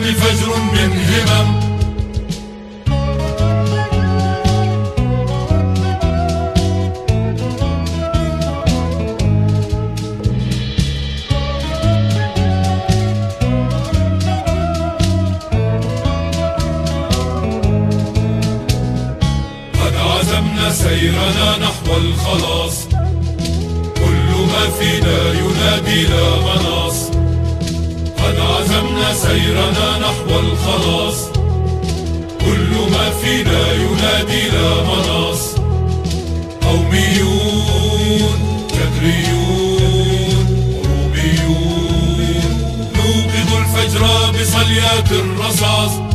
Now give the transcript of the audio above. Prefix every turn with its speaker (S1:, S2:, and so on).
S1: فجر من همم. عزمنا سيرنا نحو الخلاص، كل ما فينا ينادي لا مناص. قد عزمنا سيرنا نحو الخلاص، كل ما فينا ينادي لا مناص. قوميون جدريون غروبيون، نوقظ الفجر بصليات الرصاص.